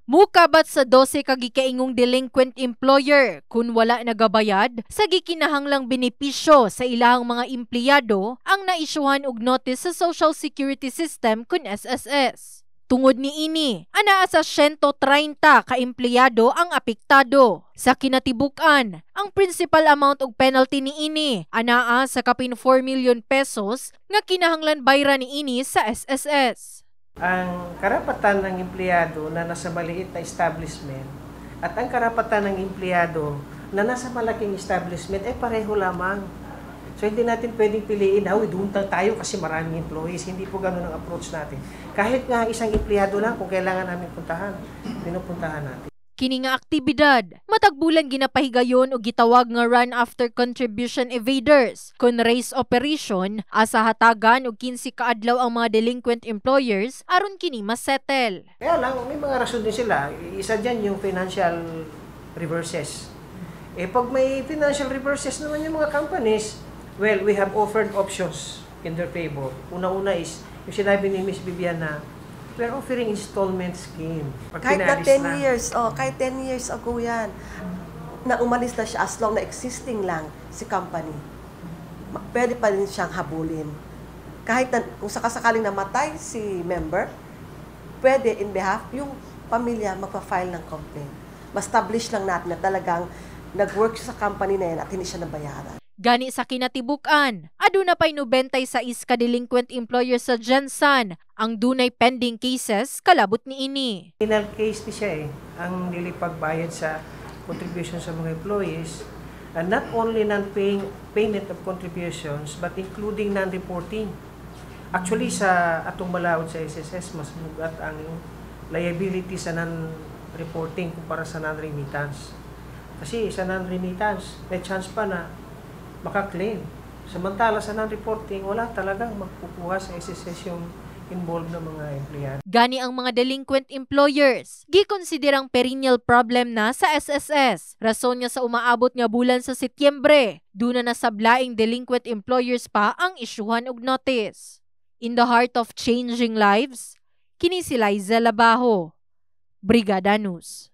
Mukabat sa 12 ka gikaingong delinquent employer kung wala nagabayad sa gikinahanglang benepisyo sa ilahang mga empleyado ang naisyuhan og notice sa Social Security System kun SSS. Tungod ni ini, anaa sa 130 ka empleyado ang apektado. Sa kinatibuk-an, ang principal amount og penalty ni ini anaa sa kapin 4 million pesos nga kinahanglan bayran ni ini sa SSS. Ang karapatan ng empleyado na nasa maliit na establishment at ang karapatan ng empleyado na nasa malaking establishment ay pareho lamang. So hindi natin pwedeng piliin, doon tayo kasi maraming employees. Hindi po ganun ang approach natin. Kahit nga isang empleyado lang, kung kailangan namin puntahan, pinupuntahan natin. Kini nga aktibidad, matagbulan ginapahigayon o gitawag nga run after contribution evaders. Kun race operation, asa hatagan og 15 kaadlaw ang mga delinquent employers aron kini masettle. Kaya lang, may mga rason din sila. Isa dyan yung financial reverses. Pag may financial reverses naman yung mga companies, well, we have offered options in their favor. Una-una is, yung sinabi ni Ms. Viviana, we're offering installment scheme. Kahit na 10 years, kahit 10 years ago yan, na umalis na siya as long na existing lang si company, pwede pa rin siyang habulin. Kahit na, kung sakasakaling namatay si member, pwede in behalf, yung pamilya magpa-file ng complaint. Ma-establish lang natin na talagang nag-work sa company na yan at hindi siya nabayaran. Gani sa kinatibuk-an, aduna pay 96 ka delinquent employer sa Gensan ang dunay pending cases kalabot ni ini. Penal case ni siya ang nilipagbayad sa contributions sa mga employees, and not only non-paying payment of contributions but including non-reporting. Actually sa atong malawod sa SSS mas mugat ang liability sa non-reporting kumpara sa non-remittance. Kasi sa non-remittance may chance pa na maka-claim. Samantala sa non-reporting, wala talagang magkukuha sa SSS yung involved na mga empleyado. Gani ang mga delinquent employers, gikonsiderang perennial problem na sa SSS. Rason nga sa umaabot nga bulan sa Setyembre, duna na sablaing delinquent employers pa ang isyuhan og notice. In the heart of changing lives, kini si Liza Labajo, Brigada News.